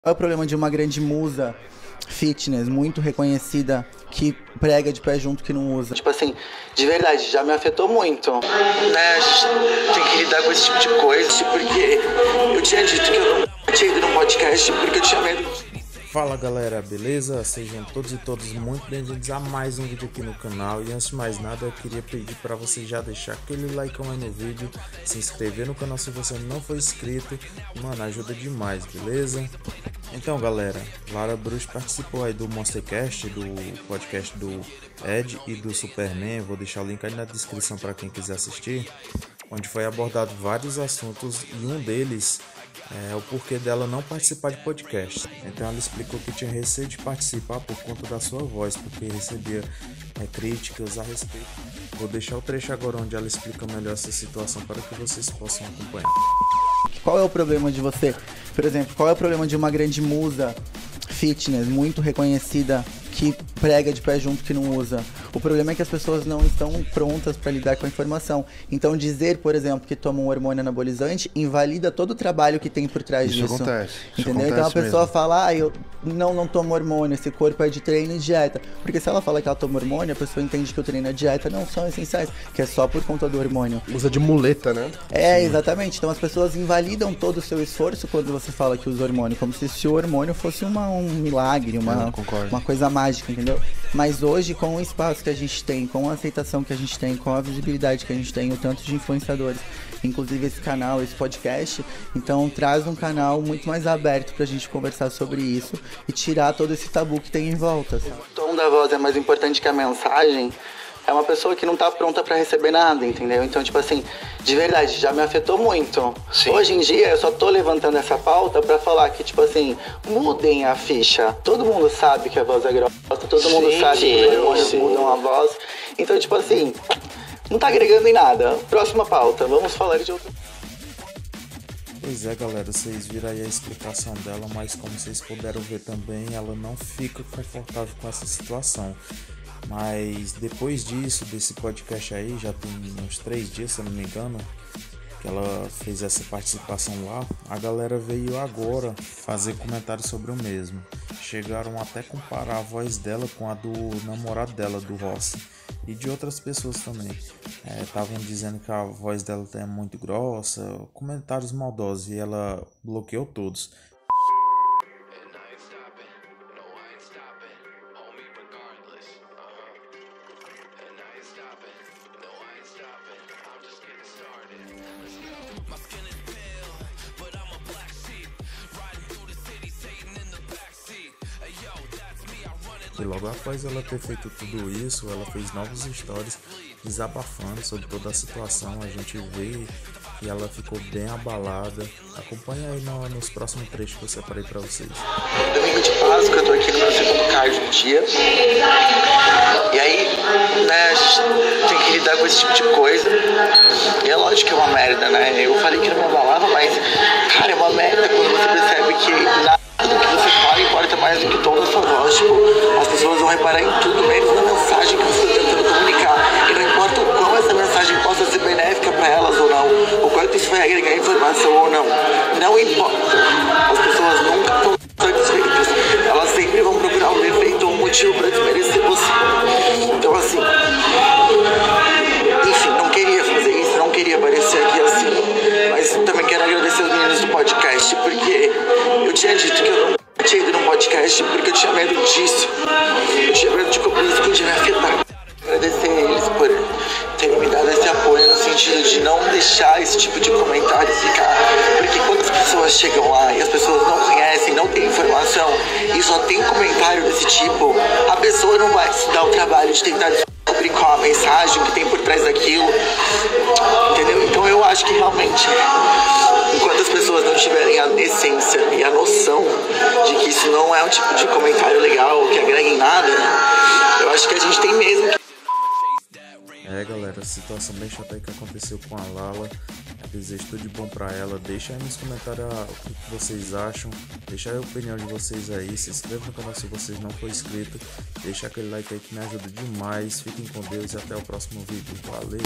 Qual é o problema de uma grande musa fitness, muito reconhecida, que prega de pé junto que não usa? Tipo assim, de verdade, já me afetou muito. Né, a gente tem que lidar com esse tipo de coisa, porque eu tinha dito que eu não tinha ido num podcast porque eu tinha medo. Fala galera, beleza? Sejam todos e todas muito bem-vindos a mais um vídeo aqui no canal. E antes de mais nada, eu queria pedir para você já deixar aquele like aí no vídeo, se inscrever no canal se você não for inscrito. Mano, ajuda demais, beleza? Então galera, Lara Bruce participou aí do Monstercast, do podcast do Ed e do Superman. Vou deixar o link aí na descrição para quem quiser assistir, onde foi abordado vários assuntos e um deles é o porquê dela não participar de podcast. Então ela explicou que tinha receio de participar por conta da sua voz, porque recebia críticas a respeito. Vou deixar o trecho agora onde ela explica melhor essa situação para que vocês possam acompanhar. Qual é o problema de você, por exemplo, qual é o problema de uma grande musa fitness, muito reconhecida, que prega de pé junto que não usa? O problema é que as pessoas não estão prontas para lidar com a informação. Então dizer, por exemplo, que toma um hormônio anabolizante invalida todo o trabalho que tem por trás disso. Acontece. Entendeu? Então a pessoa fala, eu não tomo hormônio, esse corpo é de treino e dieta. Porque se ela fala que ela toma hormônio, a pessoa entende que o treino e a dieta não são essenciais, que é só por conta do hormônio. Usa de muleta, né? É, exatamente. Então as pessoas invalidam todo o seu esforço quando você fala que usa hormônio, como se o hormônio fosse um milagre, uma coisa mágica, entendeu? Mas hoje, com o espaço que a gente tem, com a aceitação que a gente tem, com a visibilidade que a gente tem, o tanto de influenciadores, inclusive esse canal, esse podcast, então traz um canal muito mais aberto pra gente conversar sobre isso e tirar todo esse tabu que tem em volta. Sabe? O tom da voz é mais importante que a mensagem. É uma pessoa que não tá pronta pra receber nada, entendeu? Então, tipo assim, de verdade, já me afetou muito. Sim. Hoje em dia, eu só tô levantando essa pauta pra falar que, tipo assim, mudem a ficha. Todo mundo sabe que a voz é grossa, todo mundo sabe que os hormônios mudam a voz. Então, tipo assim, não tá agregando em nada. Próxima pauta, vamos falar de outra. Pois é galera, vocês viram aí a explicação dela, mas como vocês puderam ver também, ela não fica confortável com essa situação. Mas depois disso, desse podcast aí, já tem uns 3 dias, se eu não me engano, que ela fez essa participação lá, a galera veio agora fazer comentários sobre o mesmo. Chegaram até a comparar a voz dela com a do namorado dela, do Rossi, e de outras pessoas também. Estavam dizendo que a voz dela é muito grossa, comentários maldosos, e ela bloqueou todos. E logo após ela ter feito tudo isso, ela fez novos stories desabafando sobre toda a situação. A gente vê que ela ficou bem abalada. Acompanha aí nos próximos trechos que eu separei pra vocês. Domingo de Páscoa, eu tô aqui no meu segundo card do dia. E aí, né, a gente tem que lidar com esse tipo de coisa. E é lógico que é uma merda, né? Eu falei que não me abalava, mas, cara, é uma merda quando você percebe que nada do que você fala importa mais do que toda a sua voz. Tipo, as pessoas vão reparar em tudo, menos na mensagem que você está tentando comunicar. E não importa o quão essa mensagem possa ser benéfica para elas ou não, o quanto isso vai agregar informação ou não. Não importa. As pessoas nunca estão satisfeitas. Elas sempre vão procurar um defeito ou um motivo para desmerecer você. Então, assim, enfim, não queria fazer isso, não queria aparecer aqui assim. Mas também quero agradecer os meninos do podcast, porque eu tinha dito que eu não tinha ido num podcast porque eu tinha medo disso. Eu tinha medo de como isso podia me afetar. Agradecer a eles por terem me dado esse apoio no sentido de não deixar esse tipo de comentário ficar. Porque quando as pessoas chegam lá e as pessoas não conhecem, não têm informação e só tem comentário desse tipo, a pessoa não vai se dar o trabalho de tentar descobrir qual a mensagem que tem por trás daquilo. Entendeu? Então eu acho que realmente, enquanto as pessoas não tiverem a essência e a noção de que isso não é um tipo de comentário legal, que agrega em nada, eu acho que a gente tem mesmo que... Galera, a situação bem chata aí que aconteceu com a Lala. Eu desejo tudo de bom pra ela. Deixa aí nos comentários o que vocês acham. Deixa aí a opinião de vocês aí. Se inscreva no canal se vocês não for inscrito. Deixa aquele like aí que me ajuda demais. Fiquem com Deus e até o próximo vídeo. Valeu!